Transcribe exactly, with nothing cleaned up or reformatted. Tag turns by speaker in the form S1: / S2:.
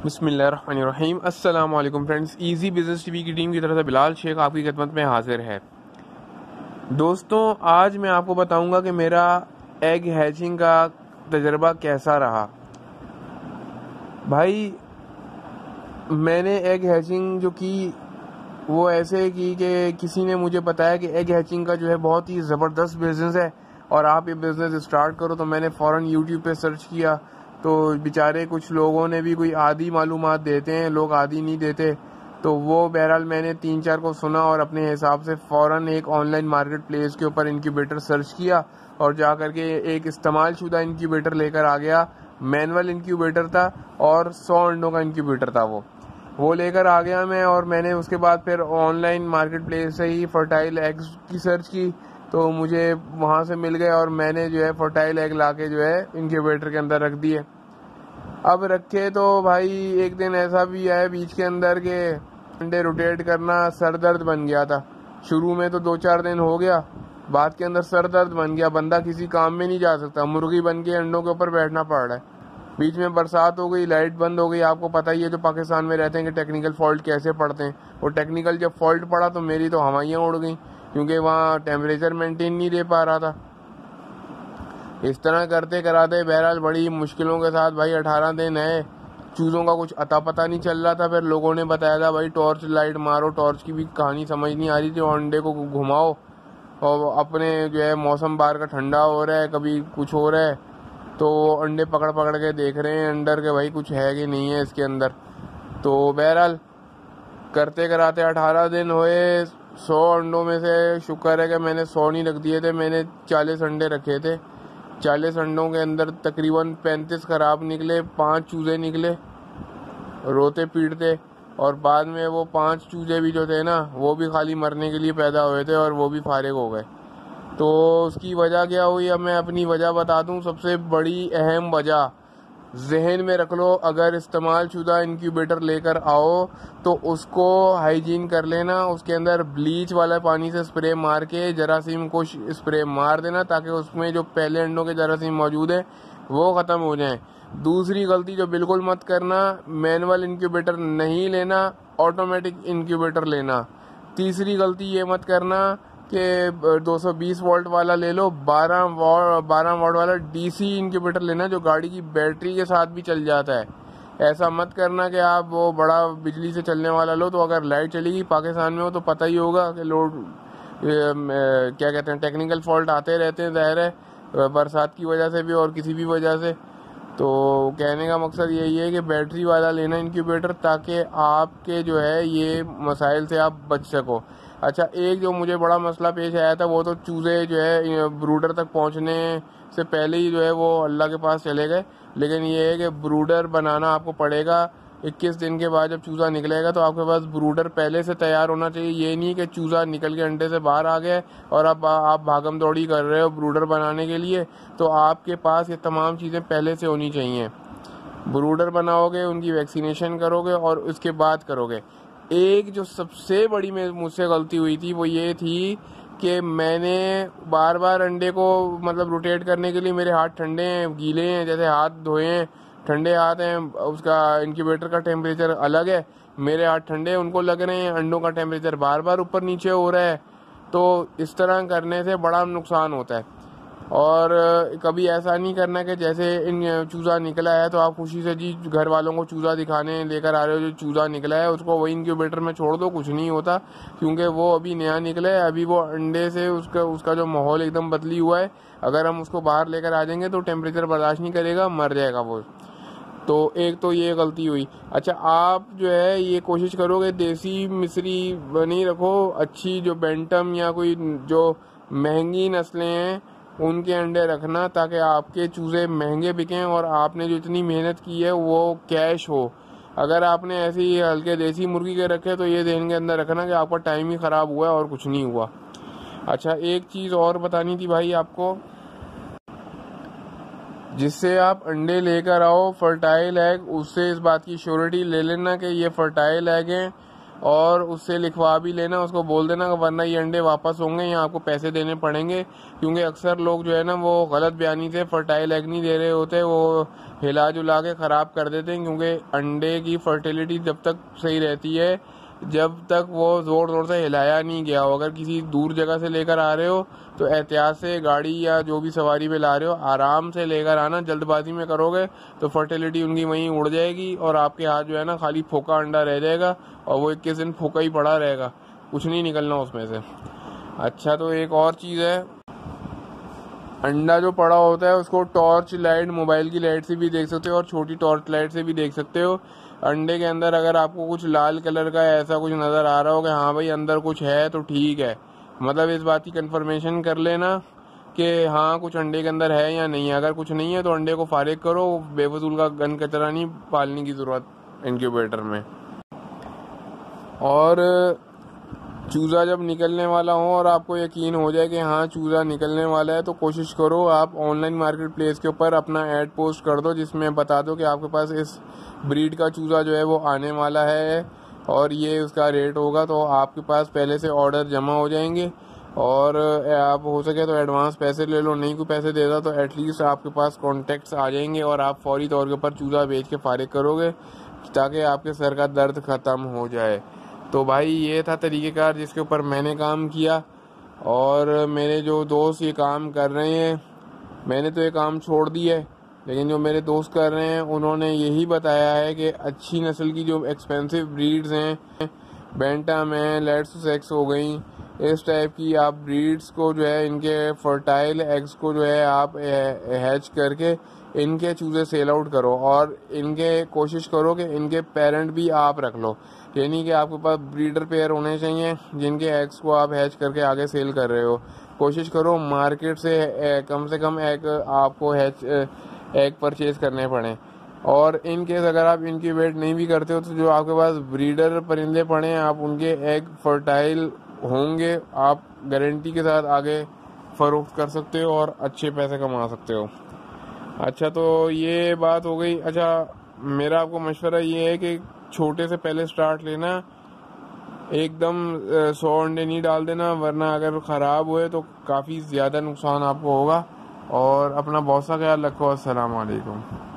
S1: बिस्मिल्लाहिर्रहमानिर्रहीम। अस्सलाम वालेकुम फ्रेंड्स, इजी बिजनेस टीवी की टीम की तरफ से बिलाल शेख आपकी खिदमत में हाजिर है। दोस्तों, आज मैं आपको बताऊंगा कि मेरा एग हैचिंग का तजर्बा कैसा रहा। भाई, मैंने एग हैचिंग जो की वो ऐसे की कि किसी ने मुझे बताया कि एग हैचिंग का जो है बहुत ही ज़बरदस्त बिजनेस है और आप ये बिजनेस स्टार्ट करो। तो मैंने फ़ौरन यूट्यूब पे सर्च किया, तो बेचारे कुछ लोगों ने भी कोई आधी मालूमात देते हैं, लोग आधी नहीं देते। तो वो बहरहाल मैंने तीन चार को सुना और अपने हिसाब से फ़ौरन एक ऑनलाइन मार्केट प्लेस के ऊपर इनक्यूबेटर सर्च किया और जा कर के एक इस्तेमाल शुदा इनक्यूबेटर लेकर आ गया। मैनुअल इनक्यूबेटर था और सौ अंडों का इनक्यूबेटर था। वो वो लेकर आ गया मैं, और मैंने उसके बाद फिर ऑनलाइन मार्केट प्लेस से ही फर्टाइल एग्स की सर्च की, तो मुझे वहाँ से मिल गए और मैंने जो है फर्टाइल एग लाके जो है इनक्यूबेटर के अंदर रख दिए। अब रखे तो भाई एक दिन ऐसा भी आया बीच के अंदर के अंडे रोटेट करना सर दर्द बन गया था। शुरू में तो दो चार दिन हो गया, बाद के अंदर सर दर्द बन गया, बंदा किसी काम में नहीं जा सकता, मुर्गी बन के अंडों के ऊपर बैठना पड़ रहा है। बीच में बरसात हो गई, लाइट बंद हो गई। आपको पता ही है जो पाकिस्तान में रहते हैं कि टेक्निकल फॉल्ट कैसे पड़ते हैं। वो टेक्निकल जब फॉल्ट पड़ा तो मेरी तो हवाइयाँ उड़ गई, क्योंकि वहाँ टेम्परेचर मेंटेन नहीं रह पा रहा था। इस तरह करते कराते बहरहाल बड़ी मुश्किलों के साथ भाई अठारह दिन है, चूज़ों का कुछ अता पता नहीं चल रहा था। फिर लोगों ने बताया था भाई टॉर्च लाइट मारो, टॉर्च की भी कहानी समझ नहीं आ रही थी। अंडे को घुमाओ और अपने जो है मौसम बाहर का ठंडा हो रहा है, कभी कुछ हो रहा है, तो अंडे पकड़ पकड़ के देख रहे हैं अंदर के भाई कुछ है कि नहीं है इसके अंदर। तो बहरहाल करते कराते अठारह दिन हुए। सौ अंडों में से शुक्र है कि मैंने सौ नहीं रख दिए थे, मैंने चालीस अंडे रखे थे। चालीस अंडों के अंदर तकरीबन पैंतीस खराब निकले, पांच चूजे निकले रोते पीटते, और बाद में वो पांच चूजे भी जो थे ना वो भी खाली मरने के लिए पैदा हुए थे और वो भी फारिग हो गए। तो उसकी वजह क्या हुई, अब मैं अपनी वजह बता दूं। सबसे बड़ी अहम वजह जहन में रख लो, अगर इस्तेमाल शुदा इनक्यूबेटर लेकर आओ तो उसको हाइजीन कर लेना, उसके अंदर ब्लीच वाला पानी से स्प्रे मार के जरासीम को स्प्रे मार देना, ताकि उसमें जो पहले अंडों के जरासीम मौजूद है वो ख़त्म हो जाएं। दूसरी गलती जो बिल्कुल मत करना, मैनुअल इनक्यूबेटर नहीं लेना, ऑटोमेटिक इनक्यूबेटर लेना। तीसरी गलती ये मत करना कि दो सौ बीस वोल्ट वाला ले लो, बारह वॉट बारह वोल्ट वाला डीसी इनक्यूबेटर लेना जो गाड़ी की बैटरी के साथ भी चल जाता है। ऐसा मत करना कि आप वो बड़ा बिजली से चलने वाला लो, तो अगर लाइट चलेगी पाकिस्तान में हो तो पता ही होगा कि लोड क्या कहते हैं टेक्निकल फॉल्ट आते रहते हैं, ज़ाहिर है बरसात की वजह से भी और किसी भी वजह से। तो कहने का मकसद यही है कि बैटरी वाला लेना इनक्यूबेटर, ताकि आपके जो है ये मसाइल से आप बच सको। अच्छा, एक जो मुझे बड़ा मसला पेश आया था वो तो चूज़े जो है ब्रूडर तक पहुंचने से पहले ही जो है वो अल्लाह के पास चले गए। लेकिन ये है कि ब्रूडर बनाना आपको पड़ेगा। इक्कीस दिन के बाद जब चूज़ा निकलेगा तो आपके पास ब्रूडर पहले से तैयार होना चाहिए। ये नहीं कि चूज़ा निकल के अंडे से बाहर आ गया और अब आप भागम दौड़ी कर रहे हो ब्रूडर बनाने के लिए, तो आपके पास ये तमाम चीज़ें पहले से होनी चाहिए। ब्रूडर बनाओगे, उनकी वैक्सीनेशन करोगे और उसके बाद करोगे। एक जो सबसे बड़ी में मुझसे गलती हुई थी वो ये थी कि मैंने बार बार अंडे को मतलब रोटेट करने के लिए, मेरे हाथ ठंडे हैं, गीले हैं, जैसे हाथ धोए हैं, ठंडे हाथ हैं, उसका इनक्यूबेटर का टेम्परेचर अलग है, मेरे हाथ ठंडे हैं, उनको लग रहे हैं, अंडों का टेम्परेचर बार बार ऊपर नीचे हो रहा है। तो इस तरह करने से बड़ा नुकसान होता है। और कभी ऐसा नहीं करना कि जैसे इन चूज़ा निकला है तो आप खुशी से जी घर वालों को चूज़ा दिखाने लेकर आ रहे हो, जो चूज़ा निकला है उसको वही इनक्यूबेटर में छोड़ दो, कुछ नहीं होता, क्योंकि वो अभी नया निकला है, अभी वो अंडे से उसका उसका जो माहौल एकदम बदली हुआ है। अगर हम उसको बाहर लेकर आ जाएंगे तो टेम्परेचर बर्दाश्त नहीं करेगा, मर जाएगा वो। तो एक तो ये गलती हुई। अच्छा, आप जो है ये कोशिश करोगे देसी मिस्री बनी रखो, अच्छी जो बेंटम या कोई जो महंगी नस्लें हैं उनके अंडे रखना, ताकि आपके चूज़े महंगे बिकें और आपने जो इतनी मेहनत की है वो कैश हो। अगर आपने ऐसे ही हल्के देसी मुर्गी के रखे तो ये ध्यान के अंदर रखना कि आपका टाइम ही ख़राब हुआ और कुछ नहीं हुआ। अच्छा, एक चीज़ और बतानी थी भाई आपको, जिससे आप अंडे लेकर आओ फर्टाइल एग, उससे इस बात की श्योरिटी ले लेना कि ये फर्टाइल एग हैं और उससे लिखवा भी लेना, उसको बोल देना वरना ये अंडे वापस होंगे या आपको पैसे देने पड़ेंगे। क्योंकि अक्सर लोग जो है ना वो गलत बयानी से फर्टाइल एग नहीं दे रहे होते, वो हिला जुला के ख़राब कर देते हैं। क्योंकि अंडे की फर्टिलिटी जब तक सही रहती है जब तक वो ज़ोर ज़ोर से हिलाया नहीं गया हो। अगर किसी दूर जगह से लेकर आ रहे हो तो एहतियात से गाड़ी या जो भी सवारी पे ला रहे हो आराम से लेकर आना। जल्दबाजी में करोगे तो फर्टिलिटी उनकी वहीं उड़ जाएगी और आपके हाथ जो है ना खाली फोका अंडा रह जाएगा और वो इक्कीस दिन फोका ही पड़ा रहेगा, कुछ नहीं निकलना उसमें से। अच्छा, तो एक और चीज़ है, अंडा जो पड़ा होता है उसको टॉर्च लाइट, मोबाइल की लाइट से भी देख सकते हो और छोटी टॉर्च लाइट से भी देख सकते हो। अंडे के अंदर अगर आपको कुछ लाल कलर का ऐसा कुछ नज़र आ रहा हो कि हाँ भाई अंदर कुछ है तो ठीक है, मतलब इस बात की कंफर्मेशन कर लेना कि हाँ कुछ अंडे के अंदर है या नहीं है। अगर कुछ नहीं है तो अंडे को फारिग करो, बेफजूल का गन कचरा नहीं पालने की ज़रूरत इनक्यूबेटर में। और चूज़ा जब निकलने वाला हो और आपको यकीन हो जाए कि हाँ चूज़ा निकलने वाला है तो कोशिश करो आप ऑनलाइन मार्केट प्लेस के ऊपर अपना ऐड पोस्ट कर दो जिसमें बता दो कि आपके पास इस ब्रीड का चूज़ा जो है वो आने वाला है और ये उसका रेट होगा। तो आपके पास पहले से ऑर्डर जमा हो जाएंगे और आप हो सके तो एडवांस पैसे ले लो, नहीं कोई पैसे देता तो एटलीस्ट आपके पास कॉन्टेक्ट्स आ जाएंगे और आप फौरी तौर के ऊपर चूज़ा बेच के फारिग करोगे ताकि आपके सर का दर्द ख़त्म हो जाए। तो भाई ये था तरीक़ेकार जिसके ऊपर मैंने काम किया और मेरे जो दोस्त ये काम कर रहे हैं, मैंने तो ये काम छोड़ दिया है लेकिन जो मेरे दोस्त कर रहे हैं उन्होंने यही बताया है कि अच्छी नस्ल की जो एक्सपेंसिव ब्रीड्स हैं, बैंटम है, लेट्ससेक्स हो गई, इस टाइप की आप ब्रीड्स को जो है इनके फर्टाइल एग्स को जो है आप हैच करके इनके चूज़े सेल आउट करो और इनके कोशिश करो कि इनके पेरेंट भी आप रख लो। यानी कि आपके पास ब्रीडर पेयर होने चाहिए जिनके एग्स को आप हैच करके आगे सेल कर रहे हो। कोशिश करो मार्केट से कम से कम एग आपको हैच एग परचेज करने पड़े। और इन केस अगर आप इनक्यूबेट नहीं भी करते हो तो जो आपके पास ब्रीडर परिंदे पड़े हैं आप उनके एग फर्टाइल होंगे, आप गारंटी के साथ आगे फ़रोख्त कर सकते हो और अच्छे पैसे कमा सकते हो। अच्छा, तो ये बात हो गई। अच्छा, मेरा आपको मशवरा ये है कि छोटे से पहले स्टार्ट लेना, एकदम सौ अंडे नहीं डाल देना वरना अगर ख़राब हुए तो काफ़ी ज़्यादा नुकसान आपको होगा। और अपना बहुत सा ख्याल रखो। अस्सलाम वालेकुम।